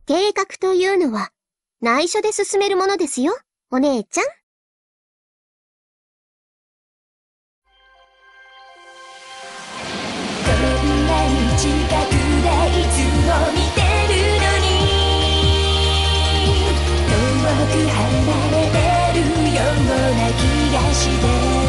計画というのは、内緒で進めるものですよ、お姉ちゃん。 こんなに近くでいつも見てるのに遠く離れてるような気がして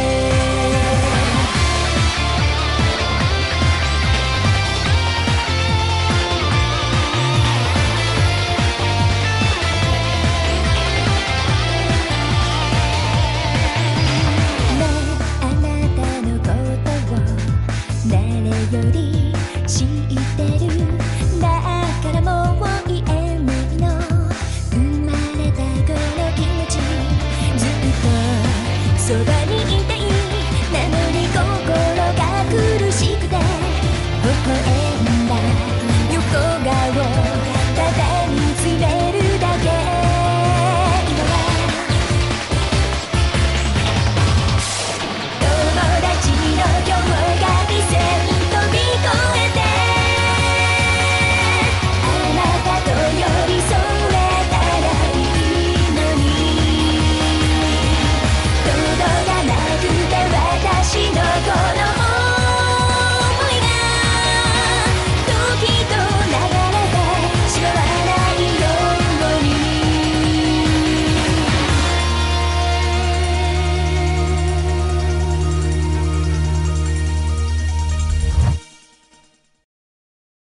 より知ってるだからもう言えないの生まれたこの気持ちずっとそばにいたいなのに心が苦しくて微笑んだ